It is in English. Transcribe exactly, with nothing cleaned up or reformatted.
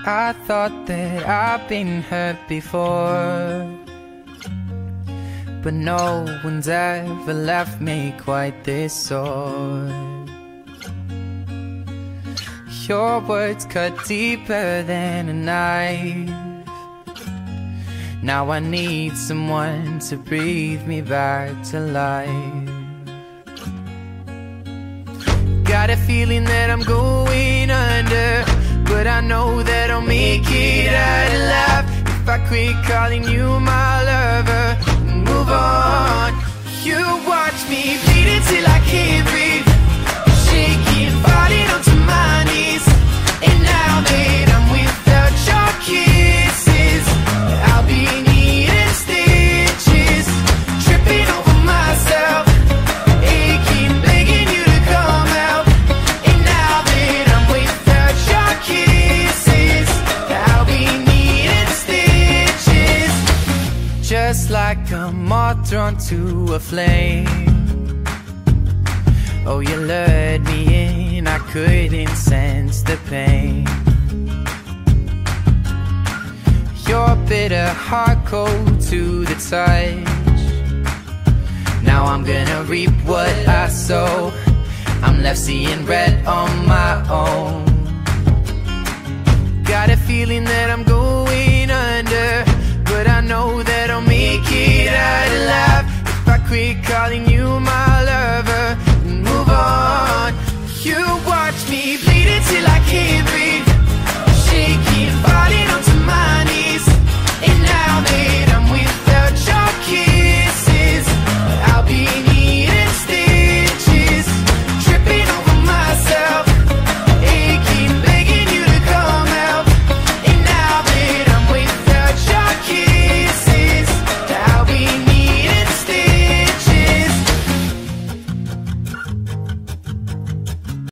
I thought that I've been hurt before, but no one's ever left me quite this sore. Your words cut deeper than a knife. Now I need someone to breathe me back to life. Got a feeling that I'm going under, but I know that I'll make it out alive if I quit calling you my lover and move on. You watch me bleed until I can't breathe, shaking, falling onto my knees. And now that I'm without your kisses, I'll be needing stitches, tripping over myself, aching, begging you to come out. And now that I'm without your kisses, I'll be needing stitches, just like a moth drawn to a flame. Oh, you lured me in, I couldn't sense the pain. Your bitter heart cold to the touch. Now I'm gonna reap what I sow. I'm left seeing red on my own. Got a feeling that I'm going under, but I know that I'll make it out alive if I quit calling you my love